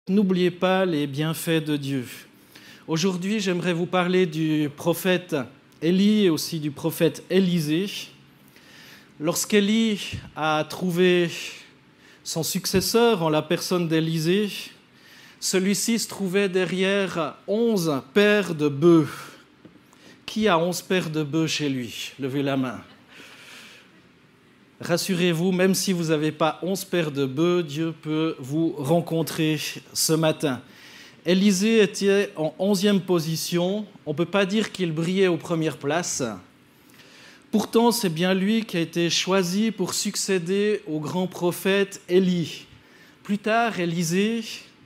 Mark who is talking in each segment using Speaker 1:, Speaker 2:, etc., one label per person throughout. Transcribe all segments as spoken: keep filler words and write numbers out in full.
Speaker 1: N'oubliez pas les bienfaits de Dieu. Aujourd'hui, j'aimerais vous parler du prophète Élie et aussi du prophète Élisée. Lorsqu'Élie a trouvé son successeur en la personne d'Élisée, celui-ci se trouvait derrière onze paires de bœufs. Qui a onze paires de bœufs chez lui? Levez la main. Rassurez-vous, même si vous n'avez pas onze paires de bœufs, Dieu peut vous rencontrer ce matin. Élisée était en onzième position. On ne peut pas dire qu'il brillait aux premières places. Pourtant, c'est bien lui qui a été choisi pour succéder au grand prophète Élie. Plus tard, Élisée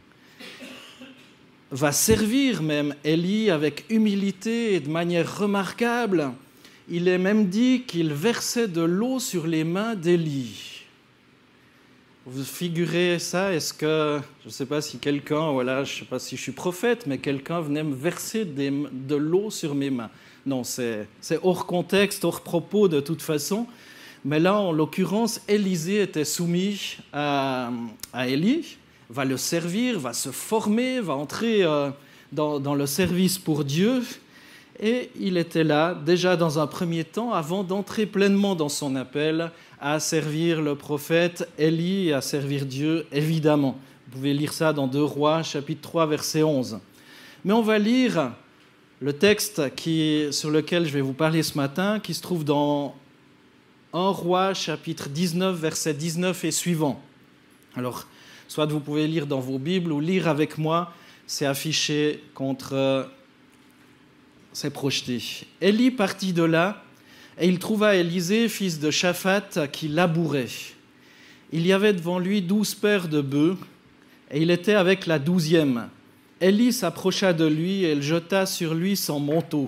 Speaker 1: va servir même Élie avec humilité et de manière remarquable. Il est même dit qu'il versait de l'eau sur les mains d'Élie. Vous figurez ça? Est-ce que, je ne sais pas si quelqu'un, voilà, je ne sais pas si je suis prophète, mais quelqu'un venait me verser des, de l'eau sur mes mains? Non, c'est, c'est hors contexte, hors propos de toute façon. Mais là, en l'occurrence, Élisée était soumis à, à Élie, va le servir, va se former, va entrer euh, dans, dans le service pour Dieu. Et il était là, déjà dans un premier temps, avant d'entrer pleinement dans son appel, à servir le prophète Élie et à servir Dieu, évidemment. Vous pouvez lire ça dans deux Rois, chapitre trois, verset onze. Mais on va lire le texte qui, sur lequel je vais vous parler ce matin, qui se trouve dans un Roi, chapitre dix-neuf, verset dix-neuf et suivant. Alors, soit vous pouvez lire dans vos Bibles ou lire avec moi, c'est affiché contre... C'est projeté. Élie partit de là, et il trouva Élisée, fils de Shaphat, qui labourait. Il y avait devant lui douze paires de bœufs, et il était avec la douzième. Élie s'approcha de lui, et il jeta sur lui son manteau.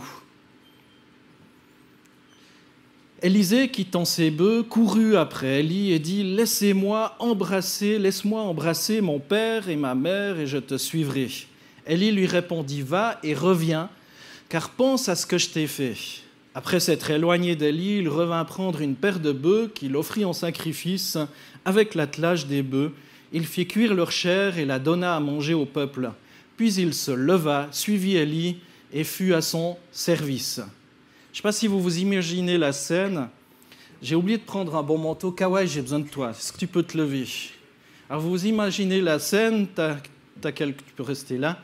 Speaker 1: Élisée, quittant ses bœufs, courut après Élie et dit « Laissez-moi embrasser, laisse-moi embrasser mon père et ma mère, et je te suivrai. » Élie lui répondit « Va et reviens, car pense à ce que je t'ai fait. » Après s'être éloigné d'Élie, il revint prendre une paire de bœufs qu'il offrit en sacrifice avec l'attelage des bœufs. Il fit cuire leur chair et la donna à manger au peuple. Puis il se leva, suivit Élie et fut à son service. Je ne sais pas si vous vous imaginez la scène. J'ai oublié de prendre un bon manteau. Kawai, j'ai besoin de toi. Est-ce que tu peux te lever? Alors vous vous imaginez la scène. T'as, t'as quelques... Tu peux rester là.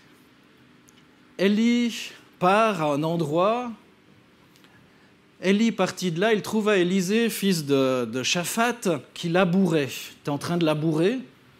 Speaker 1: Élie part à un endroit. Élie partit de là, il trouva Élisée, fils de, de Shaphat, qui labourait. Tu es en train de labourer?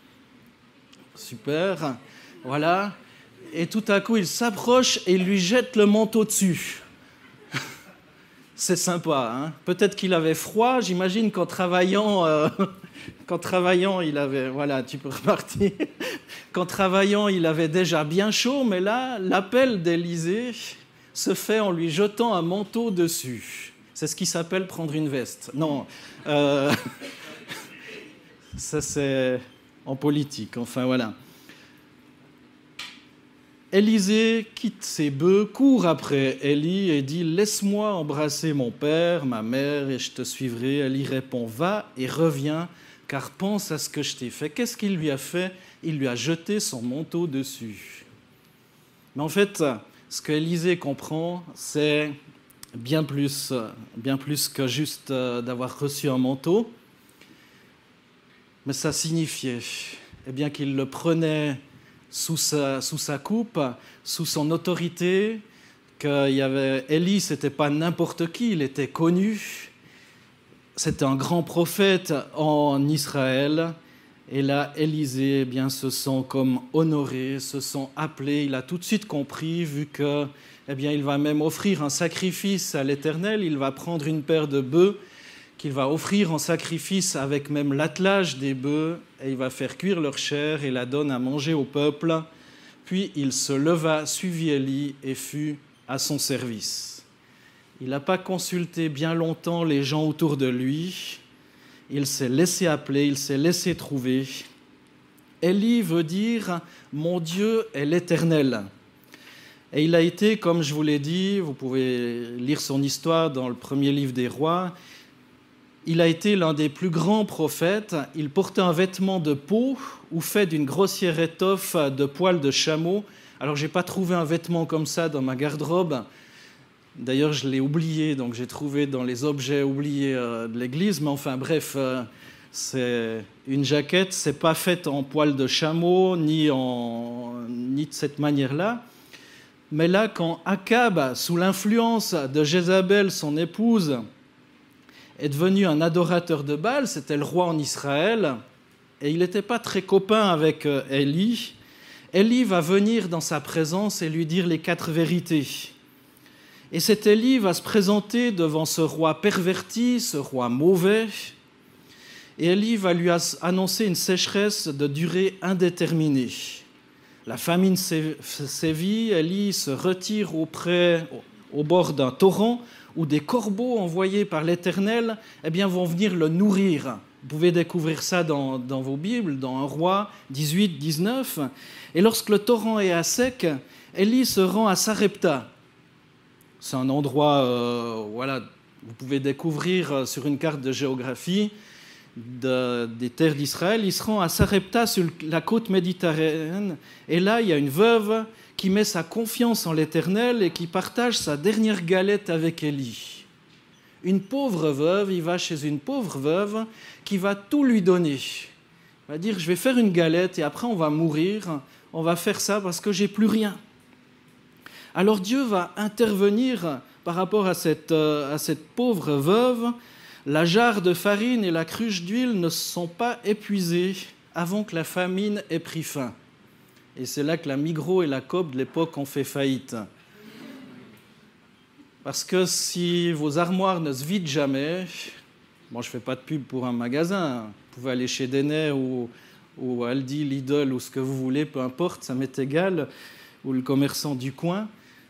Speaker 1: Super. Voilà. Et tout à coup, il s'approche et il lui jette le manteau dessus. C'est sympa, hein? Peut-être qu'il avait froid, j'imagine qu'en travaillant, euh, qu'en travaillant, il avait... Voilà, tu peux repartir. Qu'en travaillant, il avait déjà bien chaud, mais là, l'appel d'Élisée se fait en lui jetant un manteau dessus. C'est ce qui s'appelle prendre une veste. Non, euh, ça c'est en politique, enfin voilà. Élisée quitte ses bœufs, court après Élie et dit « Laisse-moi embrasser mon père, ma mère, et je te suivrai. » Élie répond « Va et reviens, car pense à ce que je t'ai fait. » Qu'est-ce qu'il lui a fait? Il lui a jeté son manteau dessus. Mais en fait, ce que Élisée comprend, c'est bien plus, bien plus que juste d'avoir reçu un manteau. Mais ça signifiait eh bien, qu'il le prenait sous sa, sous sa coupe, sous son autorité, qu'il y avait Élie, ce n'était pas n'importe qui, il était connu. C'était un grand prophète en Israël. Et là, Élisée eh bien, se sent comme honoré, se sent appelé. Il a tout de suite compris, vu que, eh bien, il va même offrir un sacrifice à l'Éternel. Il va prendre une paire de bœufs qu'il va offrir en sacrifice avec même l'attelage des bœufs, et il va faire cuire leur chair et la donne à manger au peuple. Puis il se leva, suivit Élie et fut à son service. Il n'a pas consulté bien longtemps les gens autour de lui. Il s'est laissé appeler, il s'est laissé trouver. Élie veut dire « Mon Dieu est l'Éternel ». Et il a été, comme je vous l'ai dit, vous pouvez lire son histoire dans le premier livre des Rois, Il a été l'un des plus grands prophètes. Il portait un vêtement de peau ou fait d'une grossière étoffe de poils de chameau. Alors, je n'ai pas trouvé un vêtement comme ça dans ma garde-robe. D'ailleurs, je l'ai oublié, donc j'ai trouvé dans les objets oubliés euh, de l'église. Mais enfin, bref, euh, c'est une jaquette. Ce n'est pas faite en poils de chameau, ni, en, ni de cette manière-là. Mais là, quand Akab, sous l'influence de Jézabel, son épouse, est devenu un adorateur de Baal, c'était le roi en Israël, et il n'était pas très copain avec Élie. Élie va venir dans sa présence et lui dire les quatre vérités. Et cet Élie va se présenter devant ce roi perverti, ce roi mauvais, et Élie va lui annoncer une sécheresse de durée indéterminée. La famine sévit, Élie se retire auprès, au bord d'un torrent, où des corbeaux envoyés par l'Éternel eh bien, vont venir le nourrir. Vous pouvez découvrir ça dans, dans vos Bibles, dans un roi dix-huit dix-neuf. Et lorsque le torrent est à sec, Élie se rend à Sarepta. C'est un endroit, euh, voilà, vous pouvez découvrir sur une carte de géographie de, des terres d'Israël. Il se rend à Sarepta sur la côte méditerranéenne. Et là, il y a une veuve qui met sa confiance en l'Éternel et qui partage sa dernière galette avec Élie. Une pauvre veuve, il va chez une pauvre veuve qui va tout lui donner. Il va dire, je vais faire une galette et après on va mourir, on va faire ça parce que j'ai plus rien. Alors Dieu va intervenir par rapport à cette, à cette pauvre veuve. La jarre de farine et la cruche d'huile ne sont pas épuisées avant que la famine ait pris fin. Et c'est là que la Migros et la Coop de l'époque ont fait faillite. Parce que si vos armoires ne se vident jamais, bon, je ne fais pas de pub pour un magasin, vous pouvez aller chez Denner ou, ou Aldi, Lidl ou ce que vous voulez, peu importe, ça m'est égal, ou le commerçant du coin.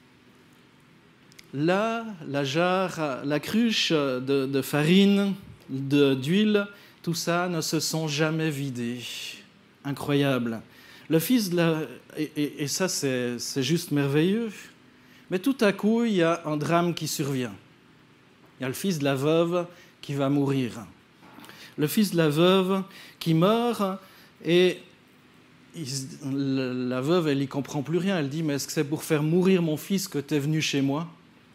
Speaker 1: Là, la jarre, la cruche de, de farine, de, d'huile, tout ça ne se sont jamais vidés. Incroyable. Le fils de la... Et, et, et ça, c'est, c'est juste merveilleux. Mais tout à coup, il y a un drame qui survient. Il y a le fils de la veuve qui va mourir. Le fils de la veuve qui meurt et il, la veuve, elle n'y comprend plus rien. Elle dit, mais est-ce que c'est pour faire mourir mon fils que tu es venu chez moi ?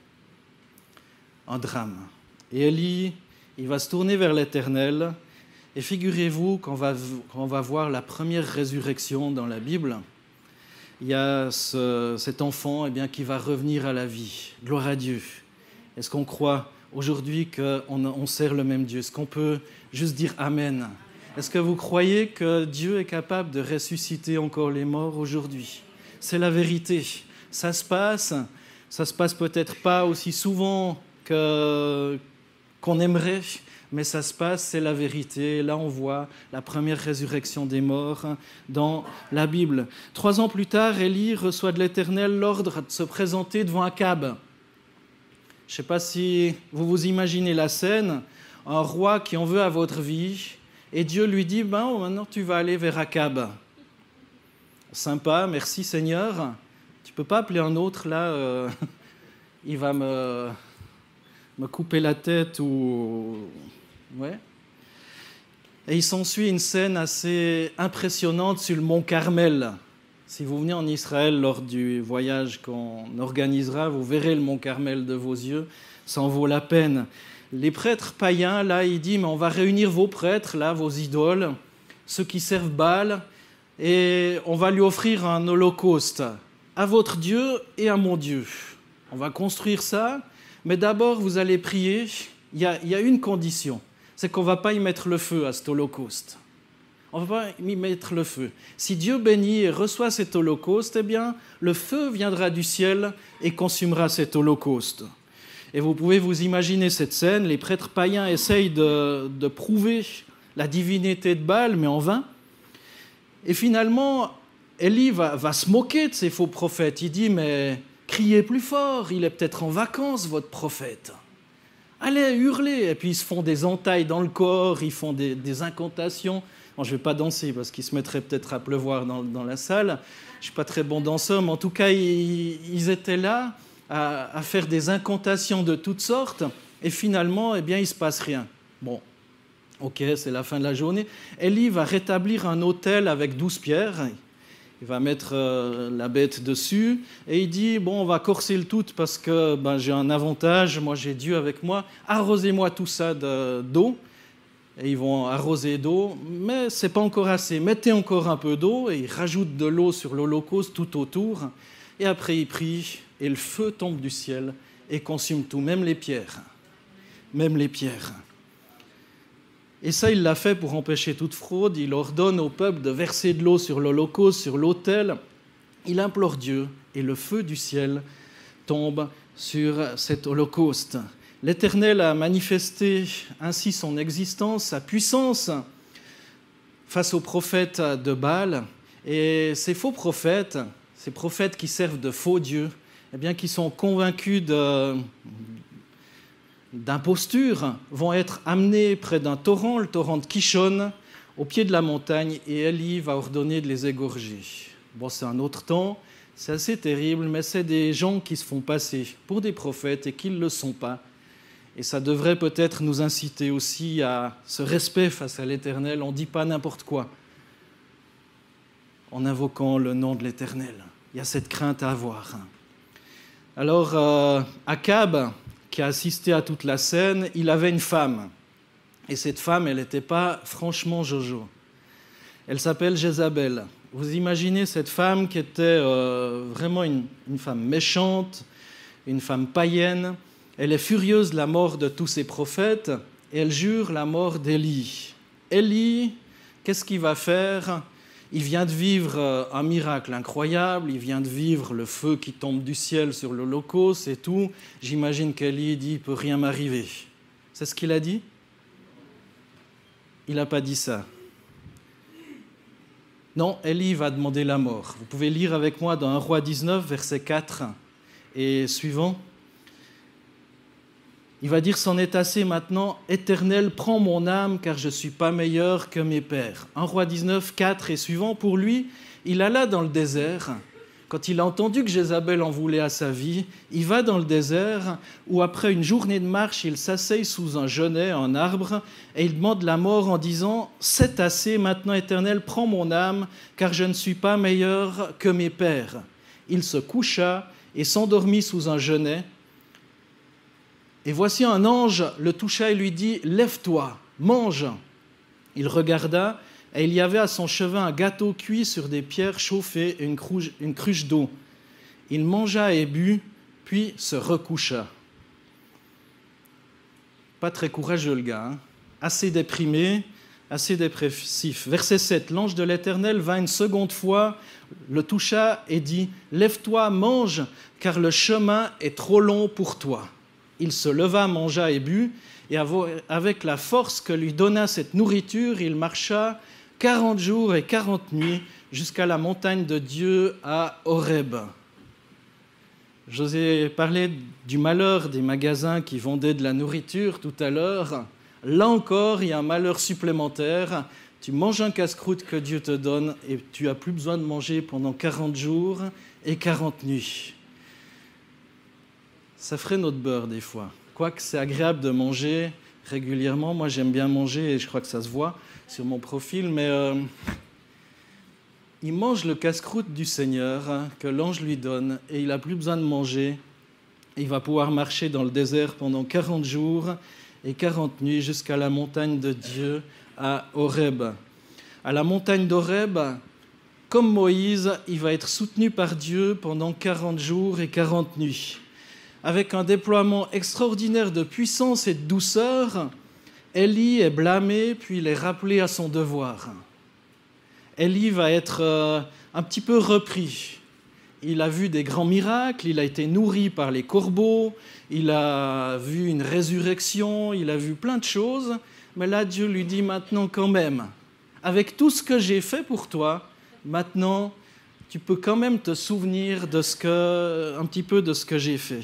Speaker 1: Un drame. Et Élie, il va se tourner vers l'Éternel. Et figurez-vous qu'on va, qu'on va voir la première résurrection dans la Bible. Il y a ce, cet enfant eh bien, qui va revenir à la vie. Gloire à Dieu. Est-ce qu'on croit aujourd'hui qu'on on sert le même Dieu ? Est-ce qu'on peut juste dire Amen ? Est-ce que vous croyez que Dieu est capable de ressusciter encore les morts aujourd'hui ? C'est la vérité. Ça se passe. Ça se passe peut-être pas aussi souvent que, qu'on aimerait, mais ça se passe, c'est la vérité. Là, on voit la première résurrection des morts dans la Bible. Trois ans plus tard, Élie reçoit de l'Éternel l'ordre de se présenter devant Akab. Je ne sais pas si vous vous imaginez la scène, un roi qui en veut à votre vie, et Dieu lui dit, ben, maintenant tu vas aller vers Akab. Sympa, merci Seigneur. Tu ne peux pas appeler un autre, là, euh, il va me, me couper la tête ou... Ouais. Et il s'ensuit une scène assez impressionnante sur le mont Carmel. Si vous venez en Israël lors du voyage qu'on organisera, vous verrez le mont Carmel de vos yeux, ça en vaut la peine. Les prêtres païens, là, il dit, mais on va réunir vos prêtres, là, vos idoles, ceux qui servent Baal, et on va lui offrir un holocauste à votre Dieu et à mon Dieu. On va construire ça, mais d'abord, vous allez prier. Il y a, il y a une condition. C'est qu'on ne va pas y mettre le feu à cet holocauste. On ne va pas y mettre le feu. Si Dieu bénit et reçoit cet holocauste, eh bien, le feu viendra du ciel et consumera cet holocauste. Et vous pouvez vous imaginer cette scène, les prêtres païens essayent de, de prouver la divinité de Baal, mais en vain. Et finalement, Élie va, va se moquer de ces faux prophètes. Il dit, mais criez plus fort, il est peut-être en vacances, votre prophète. Allez, hurlez. Et puis ils se font des entailles dans le corps, ils font des, des incantations. Bon, je ne vais pas danser parce qu'il se mettrait peut-être à pleuvoir dans, dans la salle. Je ne suis pas très bon danseur, mais en tout cas, ils, ils étaient là à, à faire des incantations de toutes sortes. Et finalement, eh bien, il ne se passe rien. Bon, Ok, c'est la fin de la journée. Élie va rétablir un autel avec douze pierres. Il va mettre euh, la bête dessus et il dit, bon, on va corser le tout parce que ben, j'ai un avantage, moi j'ai Dieu avec moi, arrosez-moi tout ça de, d'eau. Et ils vont arroser d'eau, mais ce n'est pas encore assez. Mettez encore un peu d'eau et ils rajoutent de l'eau sur l'holocauste tout autour. Et après ils prient et le feu tombe du ciel et consume tout, même les pierres. Même les pierres. Et ça, il l'a fait pour empêcher toute fraude. Il ordonne au peuple de verser de l'eau sur l'holocauste, sur l'autel. Il implore Dieu et le feu du ciel tombe sur cet holocauste. L'Éternel a manifesté ainsi son existence, sa puissance face aux prophètes de Baal. Et ces faux prophètes, ces prophètes qui servent de faux dieux, eh bien, qui sont convaincus de... d'imposture, vont être amenés près d'un torrent, le torrent de Kishon, au pied de la montagne, et Élie va ordonner de les égorger. Bon, c'est un autre temps, c'est assez terrible, mais c'est des gens qui se font passer pour des prophètes et qui ne le sont pas. Et ça devrait peut-être nous inciter aussi à ce respect face à l'Éternel. On ne dit pas n'importe quoi en invoquant le nom de l'Éternel. Il y a cette crainte à avoir. Alors, euh, Akab, qui a assisté à toute la scène, il avait une femme. Et cette femme, elle n'était pas franchement Jojo. Elle s'appelle Jézabel. Vous imaginez cette femme qui était euh, vraiment une, une femme méchante, une femme païenne. Elle est furieuse de la mort de tous ses prophètes et elle jure la mort d'Élie. Élie, qu'est-ce qu'il va faire ? Il vient de vivre un miracle incroyable, il vient de vivre le feu qui tombe du ciel sur l'holocauste et tout. J'imagine qu'Élie dit « il ne peut rien m'arriver ». C'est ce qu'il a dit ? Il n'a pas dit ça. Non, Élie va demander la mort. Vous pouvez lire avec moi dans un Roi dix-neuf, verset quatre et suivant. Il va dire « C'en est assez maintenant, Éternel, prends mon âme, car je ne suis pas meilleur que mes pères. » un Roi dix-neuf, quatre et suivant, pour lui, il alla dans le désert. Quand il a entendu que Jézabel en voulait à sa vie, il va dans le désert où, après une journée de marche, il s'asseye sous un genêt, un arbre, et il demande la mort en disant « C'est assez, maintenant, Éternel, prends mon âme, car je ne suis pas meilleur que mes pères. » Il se coucha et s'endormit sous un genêt. Et voici un ange le toucha et lui dit « Lève-toi, mange !» Il regarda, et il y avait à son chevet un gâteau cuit sur des pierres chauffées et une cruche, une cruche d'eau. Il mangea et but, puis se recoucha. Pas très courageux le gars, hein, assez déprimé, assez dépressif. Verset sept, l'ange de l'Éternel vint une seconde fois, le toucha et dit « Lève-toi, mange, car le chemin est trop long pour toi. » Il se leva, mangea et but, et avec la force que lui donna cette nourriture, il marcha quarante jours et quarante nuits jusqu'à la montagne de Dieu à Horeb. Je vous ai parlé du malheur des magasins qui vendaient de la nourriture tout à l'heure. Là encore, il y a un malheur supplémentaire. Tu manges un casse-croûte que Dieu te donne et tu n'as plus besoin de manger pendant quarante jours et quarante nuits. Ça ferait notre beurre des fois. Quoique c'est agréable de manger régulièrement. Moi, j'aime bien manger et je crois que ça se voit sur mon profil. Mais euh, il mange le casse-croûte du Seigneur hein, que l'ange lui donne et il n'a plus besoin de manger. Il va pouvoir marcher dans le désert pendant quarante jours et quarante nuits jusqu'à la montagne de Dieu à Horeb. À la montagne d'Horeb, comme Moïse, il va être soutenu par Dieu pendant quarante jours et quarante nuits. Avec un déploiement extraordinaire de puissance et de douceur, Élie est blâmé, puis il est rappelé à son devoir. Élie va être euh, un petit peu repris. Il a vu des grands miracles, il a été nourri par les corbeaux, il a vu une résurrection, il a vu plein de choses, mais là Dieu lui dit maintenant quand même, avec tout ce que j'ai fait pour toi, maintenant tu peux quand même te souvenir de ce que, un petit peu de ce que j'ai fait.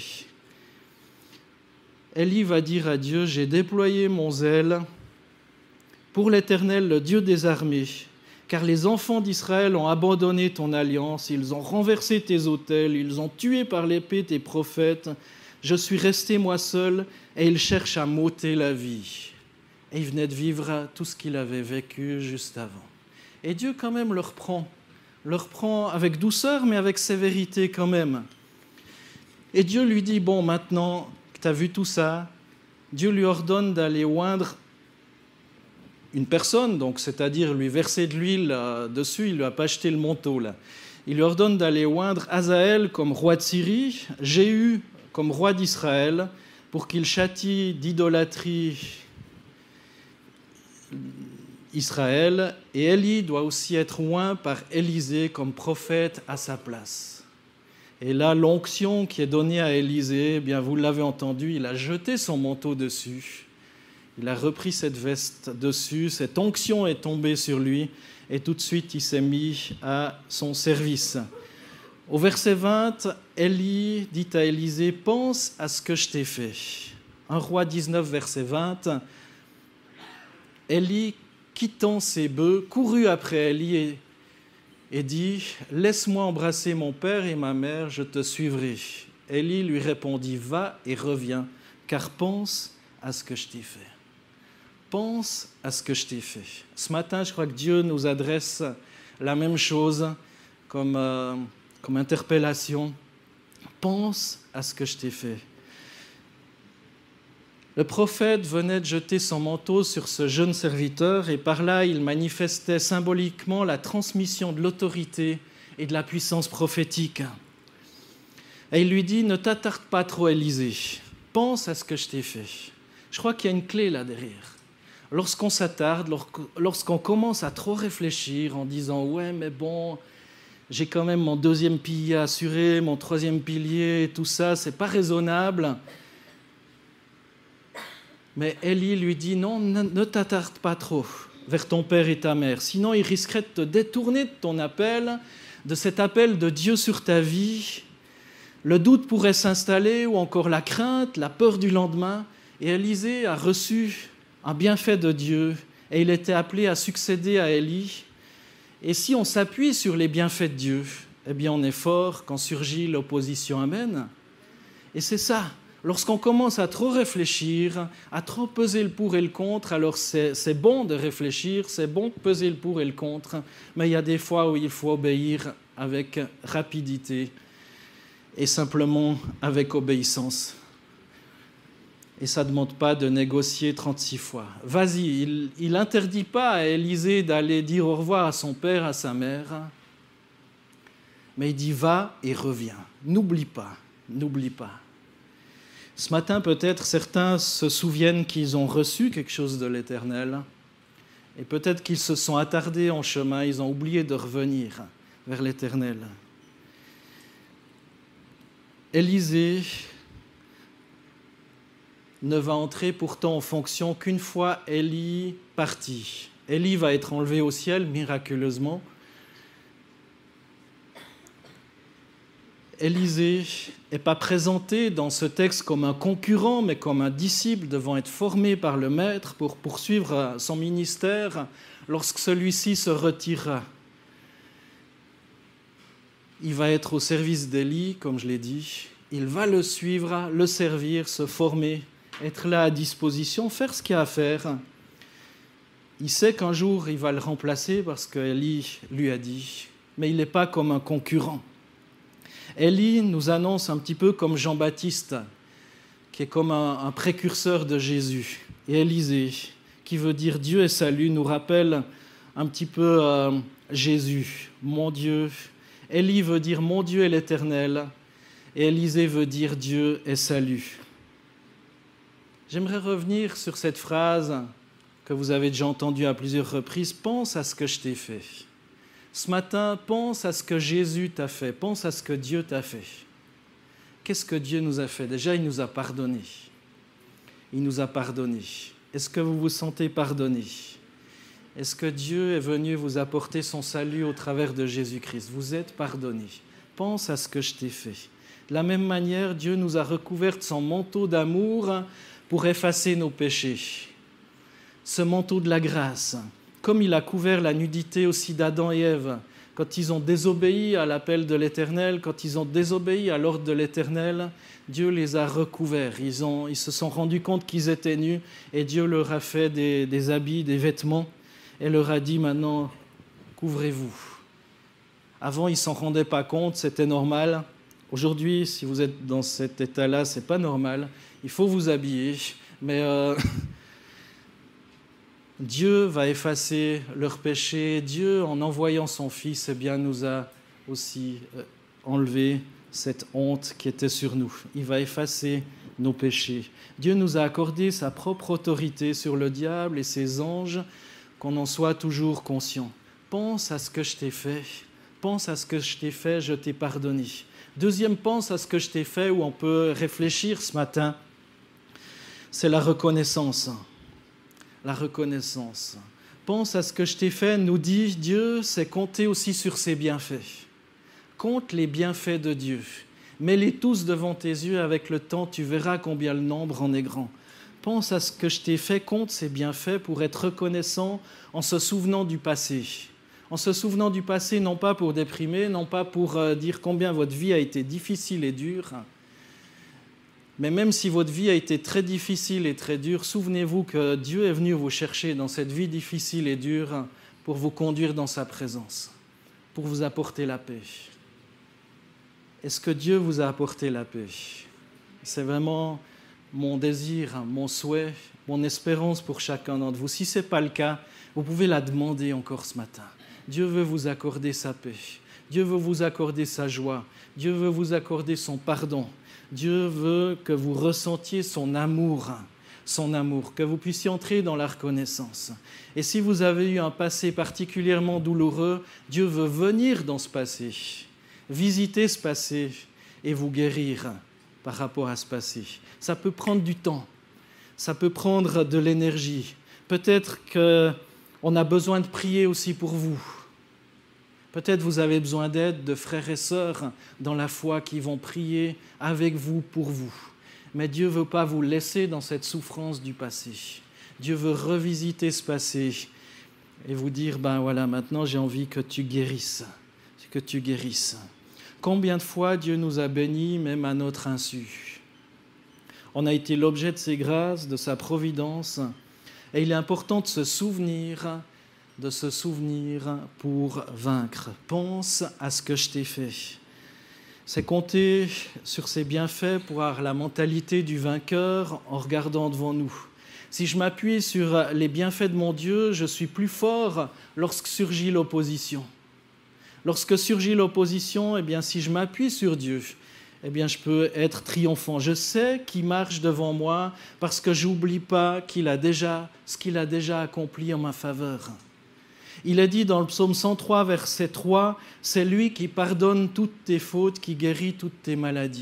Speaker 1: Élie va dire à Dieu, j'ai déployé mon zèle pour l'Éternel, le Dieu des armées, car les enfants d'Israël ont abandonné ton alliance, ils ont renversé tes autels, ils ont tué par l'épée tes prophètes. Je suis resté moi seul et ils cherchent à m'ôter la vie. Et il venait de vivre tout ce qu'il avait vécu juste avant. Et Dieu quand même le reprend, le reprend avec douceur, mais avec sévérité quand même. Et Dieu lui dit, bon, maintenant que tu as vu tout ça, Dieu lui ordonne d'aller oindre une personne, donc c'est-à-dire lui verser de l'huile euh, dessus, il ne lui a pas jeté le manteau là. Il lui ordonne d'aller oindre Hazaël comme roi de Syrie, Jéhu comme roi d'Israël, pour qu'il châtie d'idolâtrie Israël, et Élie doit aussi être oint par Élisée comme prophète à sa place. Et là, l'onction qui est donnée à Élisée, eh bien, vous l'avez entendu, il a jeté son manteau dessus, il a repris cette veste dessus, cette onction est tombée sur lui, et tout de suite, il s'est mis à son service. Au verset vingt, Élie dit à Élisée, « Pense à ce que je t'ai fait. » un roi dix-neuf, verset vingt, Élie, quittant ses bœufs, courut après Élie et, et dit, « Laisse-moi embrasser mon père et ma mère, je te suivrai. » Élie lui répondit, « Va et reviens, car pense à ce que je t'ai fait. » Pense à ce que je t'ai fait. Ce matin, je crois que Dieu nous adresse la même chose comme, euh, comme interpellation. Pense à ce que je t'ai fait. Le prophète venait de jeter son manteau sur ce jeune serviteur et par là, il manifestait symboliquement la transmission de l'autorité et de la puissance prophétique. Et il lui dit, ne t'attarde pas trop, Élisée, pense à ce que je t'ai fait. Je crois qu'il y a une clé là derrière. Lorsqu'on s'attarde, lorsqu'on commence à trop réfléchir en disant « ouais, mais bon, j'ai quand même mon deuxième pilier assuré, mon troisième pilier, tout ça, c'est pas raisonnable », mais Élie lui dit « non, ne t'attarde pas trop vers ton père et ta mère, sinon il risquerait de te détourner de ton appel, de cet appel de Dieu sur ta vie. Le doute pourrait s'installer ou encore la crainte, la peur du lendemain. » Et Élisée a reçu un bienfait de Dieu et il était appelé à succéder à Élie. Et si on s'appuie sur les bienfaits de Dieu, eh bien on est fort quand surgit l'opposition. Amen. Et c'est ça. Lorsqu'on commence à trop réfléchir, à trop peser le pour et le contre, alors c'est, c'est bon de réfléchir, c'est bon de peser le pour et le contre, mais il y a des fois où il faut obéir avec rapidité et simplement avec obéissance. Et ça ne demande pas de négocier trente-six fois. Vas-y, il n'interdit pas à Élisée d'aller dire au revoir à son père, à sa mère, mais il dit va et reviens. N'oublie pas, n'oublie pas. Ce matin, peut-être, certains se souviennent qu'ils ont reçu quelque chose de l'Éternel et peut-être qu'ils se sont attardés en chemin, ils ont oublié de revenir vers l'Éternel. Élisée ne va entrer pourtant en fonction qu'une fois Élie parti. Élie va être enlevé au ciel miraculeusement. Élisée n'est pas présenté dans ce texte comme un concurrent, mais comme un disciple devant être formé par le Maître pour poursuivre son ministère lorsque celui-ci se retirera. Il va être au service d'Élie, comme je l'ai dit. Il va le suivre, le servir, se former, être là à disposition, faire ce qu'il y a à faire. Il sait qu'un jour, il va le remplacer parce qu'Élie lui a dit, mais il n'est pas comme un concurrent. Élie nous annonce un petit peu comme Jean-Baptiste, qui est comme un, un précurseur de Jésus. Et Élisée, qui veut dire Dieu et salut, nous rappelle un petit peu euh, Jésus, mon Dieu. Élie veut dire mon Dieu est l'Éternel, et Élisée veut dire Dieu et salut. J'aimerais revenir sur cette phrase que vous avez déjà entendue à plusieurs reprises, pense à ce que je t'ai fait. Ce matin, pense à ce que Jésus t'a fait, pense à ce que Dieu t'a fait. Qu'est-ce que Dieu nous a fait? Déjà, il nous a pardonné. Il nous a pardonné. Est-ce que vous vous sentez pardonné? Est-ce que Dieu est venu vous apporter son salut au travers de Jésus-Christ? Vous êtes pardonné. Pense à ce que je t'ai fait. De la même manière, Dieu nous a recouverts de son manteau d'amour pour effacer nos péchés. Ce manteau de la grâce, comme il a couvert la nudité aussi d'Adam et Ève Quand ils ont désobéi à l'appel de l'Éternel, quand ils ont désobéi à l'ordre de l'Éternel, Dieu les a recouverts. Ils, ont, ils se sont rendus compte qu'ils étaient nus et Dieu leur a fait des, des habits, des vêtements et leur a dit maintenant, couvrez-vous. Avant, ils ne s'en rendaient pas compte, c'était normal. Aujourd'hui, si vous êtes dans cet état-là, ce n'est pas normal. Il faut vous habiller, mais euh, Dieu va effacer leurs péchés. Dieu, en envoyant son Fils, eh bien, nous a aussi euh, enlevé cette honte qui était sur nous. Il va effacer nos péchés. Dieu nous a accordé sa propre autorité sur le diable et ses anges, qu'on en soit toujours conscient. Pense à ce que je t'ai fait. Pense à ce que je t'ai fait, je t'ai pardonné. Deuxième, pense à ce que je t'ai fait, où on peut réfléchir ce matin, c'est la reconnaissance. La reconnaissance. Pense à ce que je t'ai fait, nous dit Dieu, c'est compter aussi sur ses bienfaits. Compte les bienfaits de Dieu. Mets-les tous devant tes yeux, avec le temps, tu verras combien le nombre en est grand. Pense à ce que je t'ai fait, compte ses bienfaits pour être reconnaissant en se souvenant du passé. En se souvenant du passé, non pas pour déprimer, non pas pour euh, dire combien votre vie a été difficile et dure, mais même si votre vie a été très difficile et très dure, souvenez-vous que Dieu est venu vous chercher dans cette vie difficile et dure pour vous conduire dans sa présence, pour vous apporter la paix. Est-ce que Dieu vous a apporté la paix? C'est vraiment mon désir, mon souhait, mon espérance pour chacun d'entre vous. Si ce n'est pas le cas, vous pouvez la demander encore ce matin. Dieu veut vous accorder sa paix. Dieu veut vous accorder sa joie. Dieu veut vous accorder son pardon. Dieu veut que vous ressentiez son amour, son amour, que vous puissiez entrer dans la reconnaissance. Et si vous avez eu un passé particulièrement douloureux, Dieu veut venir dans ce passé, visiter ce passé et vous guérir par rapport à ce passé. Ça peut prendre du temps, ça peut prendre de l'énergie. Peut-être qu'on a besoin de prier aussi pour vous. Peut-être vous avez besoin d'aide de frères et sœurs dans la foi qui vont prier avec vous, pour vous. Mais Dieu ne veut pas vous laisser dans cette souffrance du passé. Dieu veut revisiter ce passé et vous dire, ben voilà, maintenant j'ai envie que tu guérisses, que tu guérisses. Combien de fois Dieu nous a bénis, même à notre insu. On a été l'objet de ses grâces, de sa providence, et il est important de se souvenir de se souvenir pour vaincre. Pense à ce que je t'ai fait. C'est compter sur ses bienfaits pour avoir la mentalité du vainqueur en regardant devant nous. Si je m'appuie sur les bienfaits de mon Dieu, je suis plus fort lorsque surgit l'opposition. Lorsque surgit l'opposition, eh bien, si je m'appuie sur Dieu, eh bien, je peux être triomphant. Je sais qu'il marche devant moi parce que je n'oublie pas qu'il a déjà, ce qu'il a déjà accompli en ma faveur. Il est dit dans le psaume cent trois, verset trois, « C'est lui qui pardonne toutes tes fautes, qui guérit toutes tes maladies. »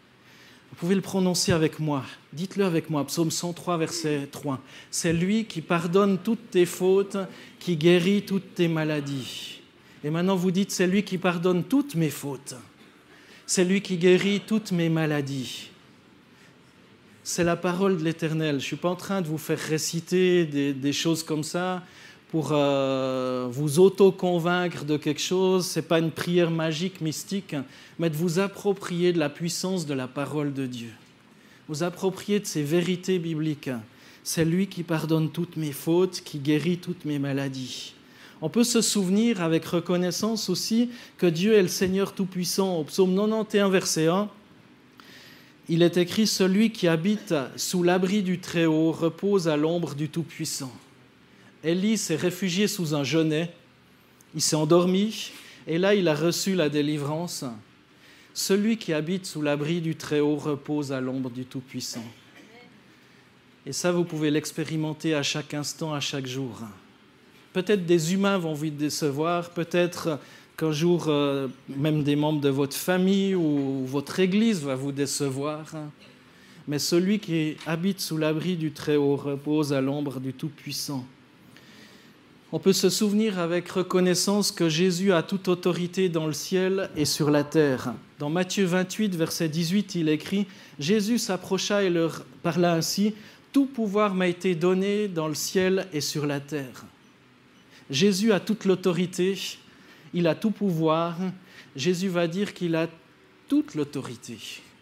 Speaker 1: Vous pouvez le prononcer avec moi. Dites-le avec moi, psaume cent trois, verset trois. « C'est lui qui pardonne toutes tes fautes, qui guérit toutes tes maladies. » Et maintenant vous dites, « C'est lui qui pardonne toutes mes fautes. C'est lui qui guérit toutes mes maladies. » C'est la parole de l'Éternel. Je ne suis pas en train de vous faire réciter des, des choses comme ça pour euh, vous auto-convaincre de quelque chose. Ce n'est pas une prière magique, mystique, mais de vous approprier de la puissance de la parole de Dieu. Vous approprier de ces vérités bibliques. C'est lui qui pardonne toutes mes fautes, qui guérit toutes mes maladies. On peut se souvenir avec reconnaissance aussi que Dieu est le Seigneur Tout-Puissant. Au psaume quatre-vingt-onze, verset un, il est écrit « Celui qui habite sous l'abri du Très-Haut repose à l'ombre du Tout-Puissant ». Élie s'est réfugié sous un genêt, il s'est endormi, et là il a reçu la délivrance. Celui qui habite sous l'abri du Très-Haut repose à l'ombre du Tout-Puissant. Et ça, vous pouvez l'expérimenter à chaque instant, à chaque jour. Peut-être des humains vont vous décevoir, peut-être qu'un jour, euh, même des membres de votre famille ou votre église va vous décevoir. Mais celui qui habite sous l'abri du Très-Haut repose à l'ombre du Tout-Puissant. On peut se souvenir avec reconnaissance que Jésus a toute autorité dans le ciel et sur la terre. Dans Matthieu vingt-huit, verset dix-huit, il écrit « Jésus s'approcha et leur parla ainsi, « Tout pouvoir m'a été donné dans le ciel et sur la terre. » Jésus a toute l'autorité il a tout pouvoir. Jésus va dire qu'il a toute l'autorité.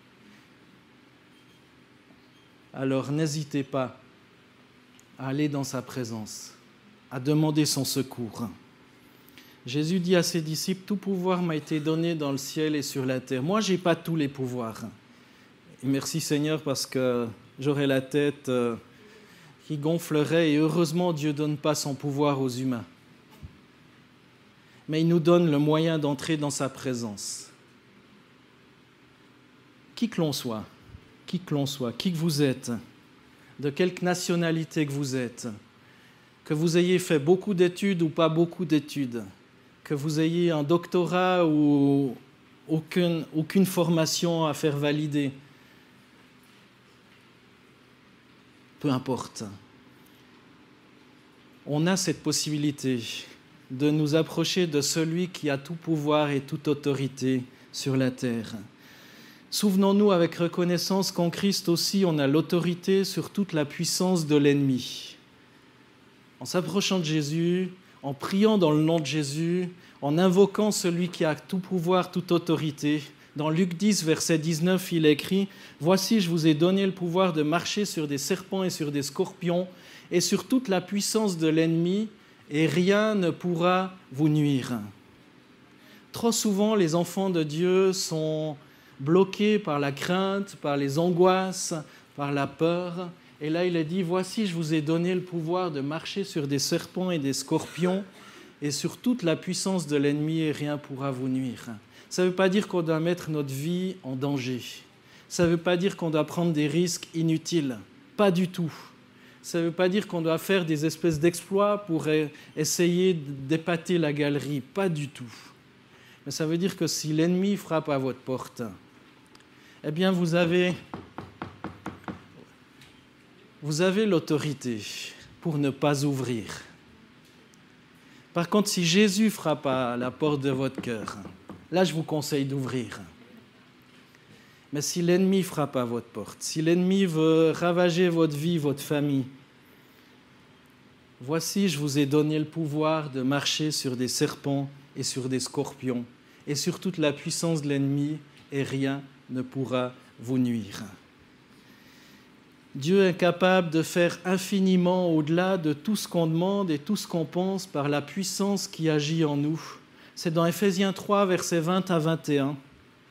Speaker 1: Alors n'hésitez pas à aller dans sa présence, à demander son secours. Jésus dit à ses disciples, « Tout pouvoir m'a été donné dans le ciel et sur la terre. » Moi, je n'ai pas tous les pouvoirs. Et merci Seigneur parce que j'aurais la tête euh, qui gonflerait et heureusement Dieu ne donne pas son pouvoir aux humains. Mais il nous donne le moyen d'entrer dans sa présence. Qui que l'on soit, qui que l'on soit, qui que vous êtes, de quelque nationalité que vous êtes, que vous ayez fait beaucoup d'études ou pas beaucoup d'études, que vous ayez un doctorat ou aucune, aucune formation à faire valider, peu importe. On a cette possibilité de nous approcher de celui qui a tout pouvoir et toute autorité sur la terre. Souvenons-nous avec reconnaissance qu'en Christ aussi, on a l'autorité sur toute la puissance de l'ennemi. En s'approchant de Jésus, en priant dans le nom de Jésus, en invoquant celui qui a tout pouvoir, toute autorité. Dans Luc dix, verset dix-neuf, il est écrit « Voici, je vous ai donné le pouvoir de marcher sur des serpents et sur des scorpions et sur toute la puissance de l'ennemi, et rien ne pourra vous nuire. » Trop souvent, les enfants de Dieu sont bloqués par la crainte, par les angoisses, par la peur. Et là, il est dit, voici, je vous ai donné le pouvoir de marcher sur des serpents et des scorpions et sur toute la puissance de l'ennemi et rien ne pourra vous nuire. Ça ne veut pas dire qu'on doit mettre notre vie en danger. Ça ne veut pas dire qu'on doit prendre des risques inutiles. Pas du tout. Ça ne veut pas dire qu'on doit faire des espèces d'exploits pour essayer d'épater la galerie. Pas du tout. Mais ça veut dire que si l'ennemi frappe à votre porte, eh bien vous avez... Vous avez l'autorité pour ne pas ouvrir. Par contre, si Jésus frappe à la porte de votre cœur, là, je vous conseille d'ouvrir. Mais si l'ennemi frappe à votre porte, si l'ennemi veut ravager votre vie, votre famille, voici, je vous ai donné le pouvoir de marcher sur des serpents et sur des scorpions et sur toute la puissance de l'ennemi, et rien ne pourra vous nuire. Dieu est capable de faire infiniment au-delà de tout ce qu'on demande et tout ce qu'on pense par la puissance qui agit en nous. C'est dans Éphésiens trois, versets vingt à vingt et un.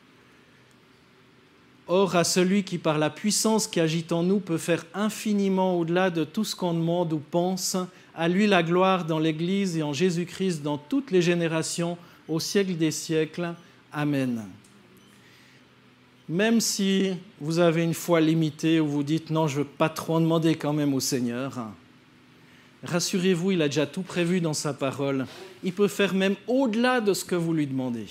Speaker 1: Or, à celui qui, par la puissance qui agit en nous, peut faire infiniment au-delà de tout ce qu'on demande ou pense, à lui la gloire dans l'Église et en Jésus-Christ dans toutes les générations, au siècle des siècles. Amen. Même si vous avez une foi limitée ou vous dites « non, je ne veux pas trop en demander quand même au Seigneur », rassurez-vous, il a déjà tout prévu dans sa parole. Il peut faire même au-delà de ce que vous lui demandez.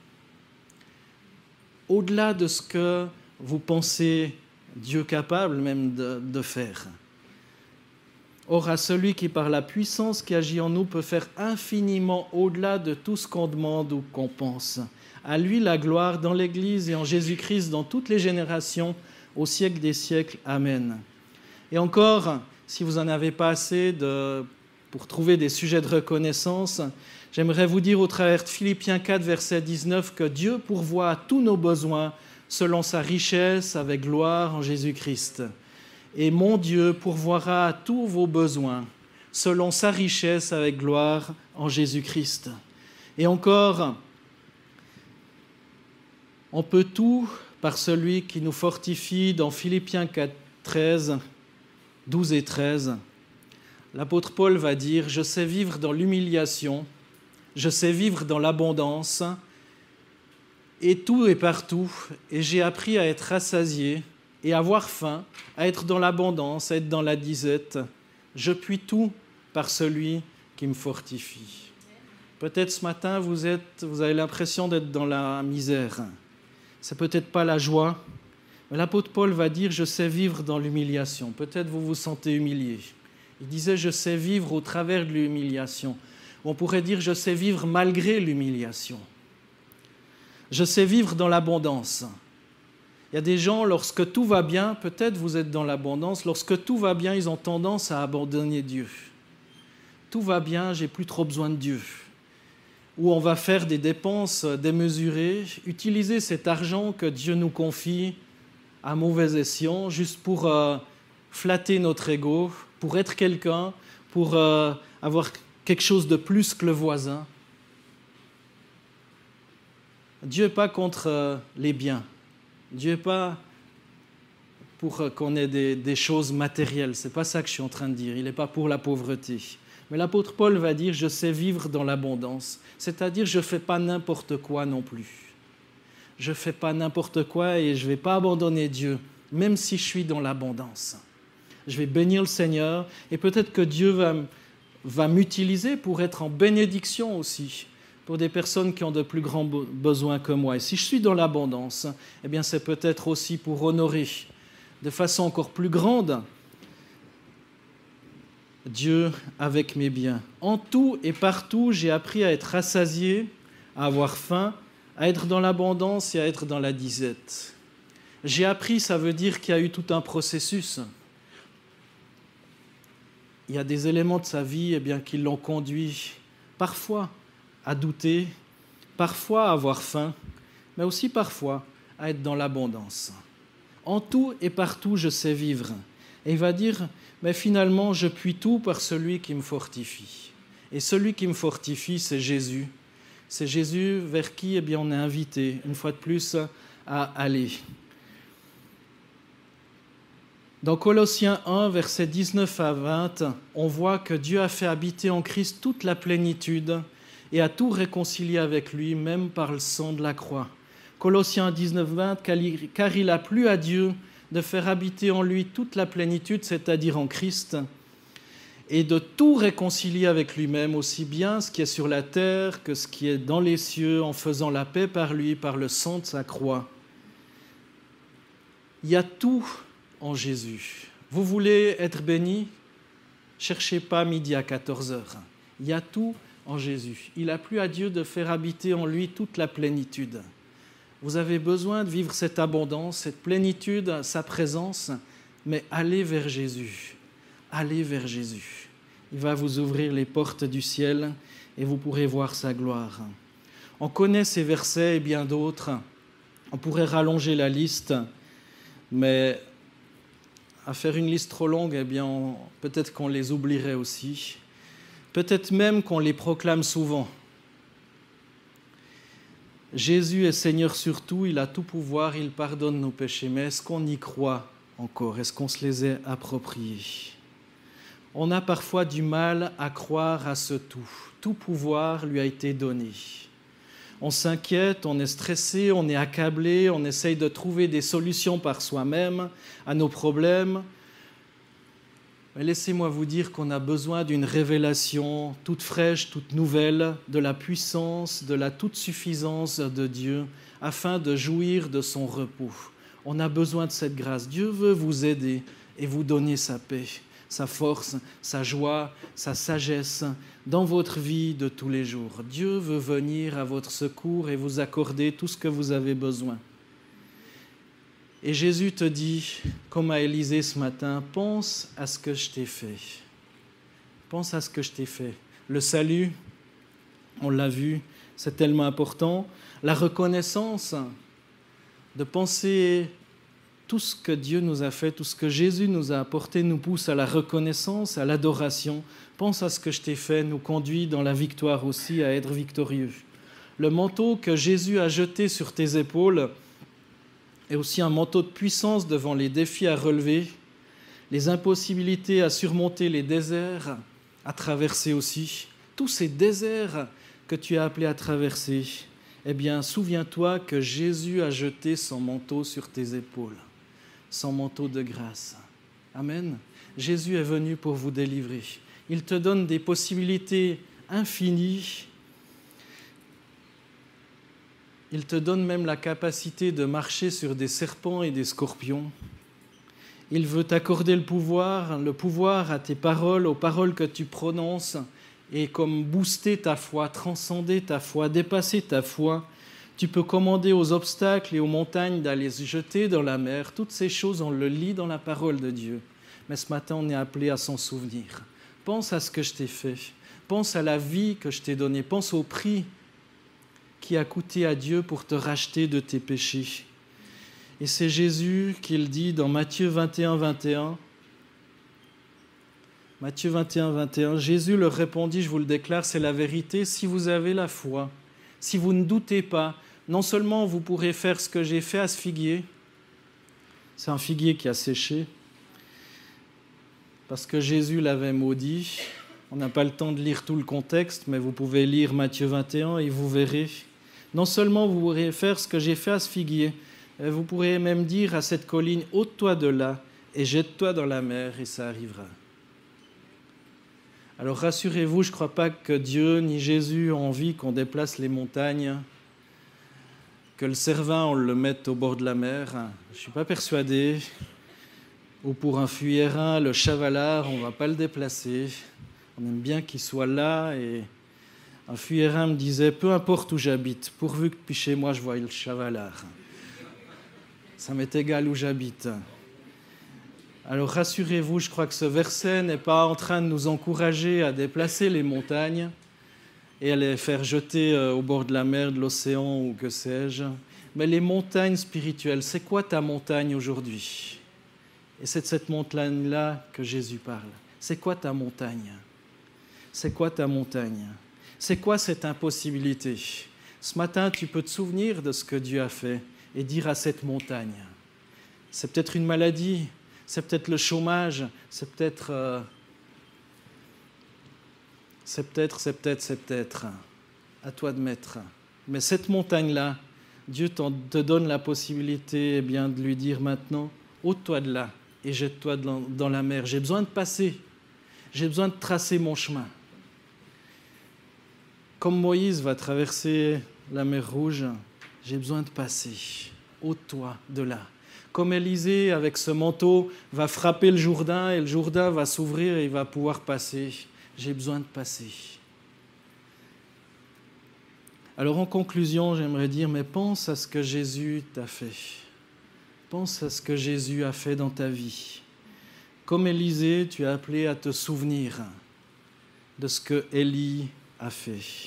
Speaker 1: Au-delà de ce que vous pensez Dieu capable même de, de faire. Or, à celui qui, par la puissance qui agit en nous, peut faire infiniment au-delà de tout ce qu'on demande ou qu'on pense. À lui la gloire dans l'Église et en Jésus-Christ dans toutes les générations, au siècle des siècles. Amen. Et encore, si vous n'en avez pas assez de, pour trouver des sujets de reconnaissance, j'aimerais vous dire au travers de Philippiens quatre, verset dix-neuf, que Dieu pourvoit à tous nos besoins selon sa richesse avec gloire en Jésus-Christ. Et mon Dieu pourvoira à tous vos besoins selon sa richesse avec gloire en Jésus-Christ. Et encore, on peut tout par celui qui nous fortifie dans Philippiens quatre, treize, douze et treize. L'apôtre Paul va dire « Je sais vivre dans l'humiliation, je sais vivre dans l'abondance, et tout et partout, et j'ai appris à être rassasié et à avoir faim, à être dans l'abondance, à être dans la disette. Je puis tout par celui qui me fortifie. » Peut-être ce matin, vous, êtes, vous avez l'impression d'être dans la misère. C'est peut-être pas la joie, mais l'apôtre Paul va dire « Je sais vivre dans l'humiliation ». Peut-être vous vous sentez humilié. Il disait « Je sais vivre au travers de l'humiliation ». On pourrait dire « Je sais vivre malgré l'humiliation ». Je sais vivre dans l'abondance. Il y a des gens, lorsque tout va bien, peut-être vous êtes dans l'abondance, lorsque tout va bien, ils ont tendance à abandonner Dieu. Tout va bien, j'ai plus trop besoin de Dieu. où on va faire des dépenses démesurées, utiliser cet argent que Dieu nous confie à mauvais escient, juste pour euh, flatter notre ego, pour être quelqu'un, pour euh, avoir quelque chose de plus que le voisin. Dieu n'est pas contre euh, les biens. Dieu n'est pas pour euh, qu'on ait des, des choses matérielles. Ce n'est pas ça que je suis en train de dire. Il n'est pas pour la pauvreté. Mais l'apôtre Paul va dire « je sais vivre dans l'abondance », c'est-à-dire je ne fais pas n'importe quoi non plus. Je ne fais pas n'importe quoi et je ne vais pas abandonner Dieu, même si je suis dans l'abondance. Je vais bénir le Seigneur et peut-être que Dieu va, va m'utiliser pour être en bénédiction aussi, pour des personnes qui ont de plus grands besoins que moi. Et si je suis dans l'abondance, eh bien c'est peut-être aussi pour honorer de façon encore plus grande Dieu avec mes biens. En tout et partout, j'ai appris à être rassasié, à avoir faim, à être dans l'abondance et à être dans la disette. J'ai appris, ça veut dire qu'il y a eu tout un processus. Il y a des éléments de sa vie eh bien, qui l'ont conduit parfois à douter, parfois à avoir faim, mais aussi parfois à être dans l'abondance. En tout et partout, je sais vivre. Et il va dire, mais finalement, je puis tout par celui qui me fortifie. Et celui qui me fortifie, c'est Jésus. C'est Jésus vers qui eh bien, on est invité, une fois de plus, à aller. Dans Colossiens un, versets dix-neuf à vingt, on voit que Dieu a fait habiter en Christ toute la plénitude et a tout réconcilié avec lui, même par le sang de la croix. Colossiens dix-neuf, vingt, car il a plu à Dieu de faire habiter en lui toute la plénitude, c'est-à-dire en Christ, et de tout réconcilier avec lui-même, aussi bien ce qui est sur la terre que ce qui est dans les cieux, en faisant la paix par lui, par le sang de sa croix. Il y a tout en Jésus. Vous voulez être béni? Cherchez pas midi à quatorze heures. Il y a tout en Jésus. Il a plu à Dieu de faire habiter en lui toute la plénitude. Vous avez besoin de vivre cette abondance, cette plénitude, sa présence, mais allez vers Jésus. Allez vers Jésus. Il va vous ouvrir les portes du ciel et vous pourrez voir sa gloire. On connaît ces versets et bien d'autres. On pourrait rallonger la liste, mais à faire une liste trop longue, eh bien, on, peut-être qu'on les oublierait aussi. Peut-être même qu'on les proclame souvent. Jésus est Seigneur sur tout, il a tout pouvoir, il pardonne nos péchés. Mais est-ce qu'on y croit encore? Est-ce qu'on se les est appropriés? On a parfois du mal à croire à ce tout. Tout pouvoir lui a été donné. On s'inquiète, on est stressé, on est accablé, on essaye de trouver des solutions par soi-même à nos problèmes. Mais laissez-moi vous dire qu'on a besoin d'une révélation toute fraîche, toute nouvelle, de la puissance, de la toute-suffisance de Dieu, afin de jouir de son repos. On a besoin de cette grâce. Dieu veut vous aider et vous donner sa paix, sa force, sa joie, sa sagesse dans votre vie de tous les jours. Dieu veut venir à votre secours et vous accorder tout ce que vous avez besoin. Et Jésus te dit, comme à Élisée ce matin, pense à ce que je t'ai fait. Pense à ce que je t'ai fait. Le salut, on l'a vu, c'est tellement important. La reconnaissance, de penser tout ce que Dieu nous a fait, tout ce que Jésus nous a apporté, nous pousse à la reconnaissance, à l'adoration. Pense à ce que je t'ai fait, nous conduit dans la victoire aussi, à être victorieux. Le manteau que Jésus a jeté sur tes épaules, et aussi un manteau de puissance devant les défis à relever, les impossibilités à surmonter, les déserts à traverser aussi. Tous ces déserts que tu as appelés à traverser, eh bien, souviens-toi que Jésus a jeté son manteau sur tes épaules, son manteau de grâce. Amen. Jésus est venu pour vous délivrer. Il te donne des possibilités infinies. Il te donne même la capacité de marcher sur des serpents et des scorpions. Il veut t'accorder le pouvoir, le pouvoir à tes paroles, aux paroles que tu prononces, et comme booster ta foi, transcender ta foi, dépasser ta foi. Tu peux commander aux obstacles et aux montagnes d'aller se jeter dans la mer. Toutes ces choses, on le lit dans la parole de Dieu. Mais ce matin, on est appelé à s'en souvenir. Pense à ce que je t'ai fait. Pense à la vie que je t'ai donnée. Pense au prix qui a coûté à Dieu pour te racheter de tes péchés. Et c'est Jésus qui le dit dans Matthieu vingt et un, vingt et un. Matthieu vingt et un, vingt et un, Jésus leur répondit, je vous le déclare, c'est la vérité, si vous avez la foi, si vous ne doutez pas, non seulement vous pourrez faire ce que j'ai fait à ce figuier, c'est un figuier qui a séché, parce que Jésus l'avait maudit. On n'a pas le temps de lire tout le contexte, mais vous pouvez lire Matthieu vingt et un et vous verrez. Non seulement vous pourrez faire ce que j'ai fait à ce figuier, vous pourrez même dire à cette colline, ôte-toi de là et jette-toi dans la mer, et ça arrivera. Alors rassurez-vous, je ne crois pas que Dieu ni Jésus ont envie qu'on déplace les montagnes, que le Cervin, on le mette au bord de la mer. Je ne suis pas persuadé. Ou pour un fuyérin, le chavalard, on ne va pas le déplacer. On aime bien qu'il soit là. Et un fuyérin me disait, peu importe où j'habite, pourvu que depuis chez moi je voie le chavalard. Ça m'est égal où j'habite. Alors rassurez-vous, je crois que ce verset n'est pas en train de nous encourager à déplacer les montagnes et à les faire jeter au bord de la mer, de l'océan ou que sais-je. Mais les montagnes spirituelles, c'est quoi ta montagne aujourd'hui? Et c'est de cette montagne-là que Jésus parle. C'est quoi ta montagne? C'est quoi ta montagne? C'est quoi cette impossibilité? Ce matin, tu peux te souvenir de ce que Dieu a fait et dire à cette montagne. C'est peut-être une maladie, c'est peut-être le chômage, c'est peut-être, euh, c'est peut-être, c'est peut-être, c'est peut-être, à toi de mettre. Mais cette montagne-là, Dieu te donne la possibilité eh bien, de lui dire maintenant, ôte-toi de là et jette-toi dans la mer. J'ai besoin de passer, j'ai besoin de tracer mon chemin. Comme Moïse va traverser la mer Rouge, j'ai besoin de passer, ôte-toi de là. Comme Élisée, avec ce manteau, va frapper le Jourdain et le Jourdain va s'ouvrir et il va pouvoir passer. J'ai besoin de passer. Alors en conclusion, j'aimerais dire, mais pense à ce que Jésus t'a fait. Pense à ce que Jésus a fait dans ta vie. Comme Élisée, tu es appelé à te souvenir de ce que Élie a fait.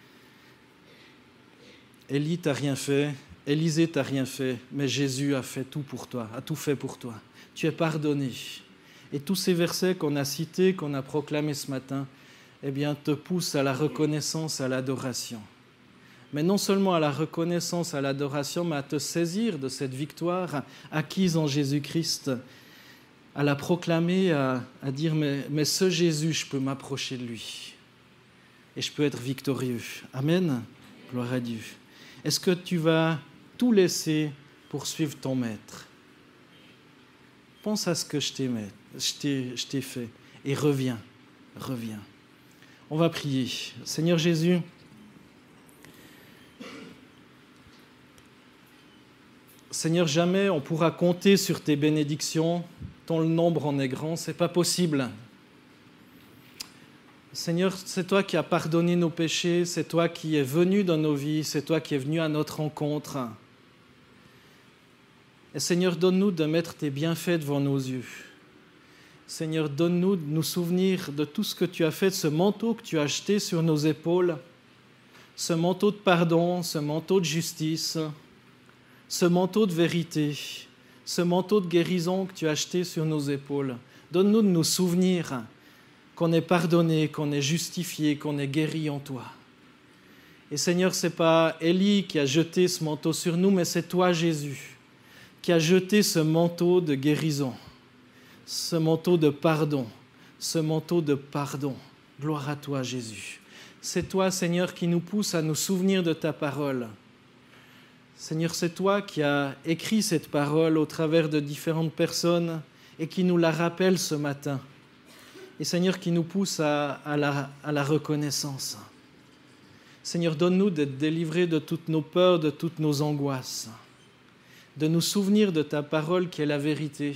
Speaker 1: Élie t'a rien fait. Élisée t'a rien fait, mais Jésus a fait tout pour toi, a tout fait pour toi. Tu es pardonné. Et tous ces versets qu'on a cités, qu'on a proclamés ce matin, eh bien, te poussent à la reconnaissance, à l'adoration. Mais non seulement à la reconnaissance, à l'adoration, mais à te saisir de cette victoire acquise en Jésus-Christ, à la proclamer, à, à dire, mais, mais ce Jésus, je peux m'approcher de lui. Et je peux être victorieux. Amen. Gloire à Dieu. Est-ce que tu vas tout laisser pour suivre ton maître? Pense à ce que je t'ai, je t'ai, je t'ai fait et reviens, reviens. On va prier. Seigneur Jésus, Seigneur, jamais on pourra compter sur tes bénédictions, tant le nombre en est grand, c'est pas possible. Seigneur, c'est toi qui as pardonné nos péchés, c'est toi qui es venu dans nos vies, c'est toi qui es venu à notre rencontre. Et Seigneur, donne-nous de mettre tes bienfaits devant nos yeux. Seigneur, donne-nous de nous souvenir de tout ce que tu as fait, de ce manteau que tu as jeté sur nos épaules, ce manteau de pardon, ce manteau de justice, ce manteau de vérité, ce manteau de guérison que tu as jeté sur nos épaules. Donne-nous de nous souvenir qu'on est pardonné, qu'on est justifié, qu'on est guéri en toi. Et Seigneur, ce n'est pas Élie qui a jeté ce manteau sur nous, mais c'est toi, Jésus, qui a jeté ce manteau de guérison, ce manteau de pardon, ce manteau de pardon. Gloire à toi, Jésus. C'est toi, Seigneur, qui nous pousse à nous souvenir de ta parole. Seigneur, c'est toi qui as écrit cette parole au travers de différentes personnes et qui nous la rappelle ce matin. Et Seigneur, qui nous pousse à, à, la, à la reconnaissance. Seigneur, donne-nous d'être délivrés de toutes nos peurs, de toutes nos angoisses, de nous souvenir de ta parole qui est la vérité.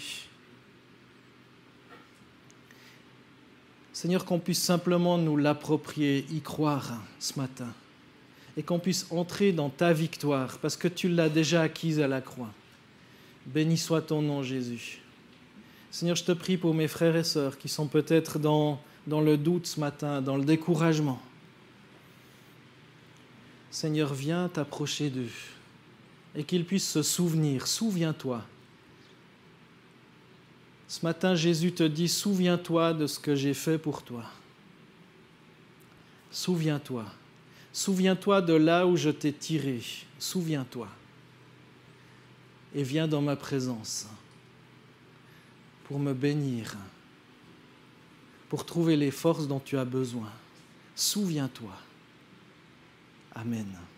Speaker 1: Seigneur, qu'on puisse simplement nous l'approprier, y croire ce matin, et qu'on puisse entrer dans ta victoire, parce que tu l'as déjà acquise à la croix. Béni soit ton nom, Jésus. Seigneur, je te prie pour mes frères et sœurs qui sont peut-être dans, dans le doute ce matin, dans le découragement. Seigneur, viens t'approcher d'eux et qu'ils puissent se souvenir. Souviens-toi. Ce matin, Jésus te dit, souviens-toi de ce que j'ai fait pour toi. Souviens-toi. Souviens-toi de là où je t'ai tiré. Souviens-toi. Et viens dans ma présence pour me bénir, pour trouver les forces dont tu as besoin. Souviens-toi. Amen.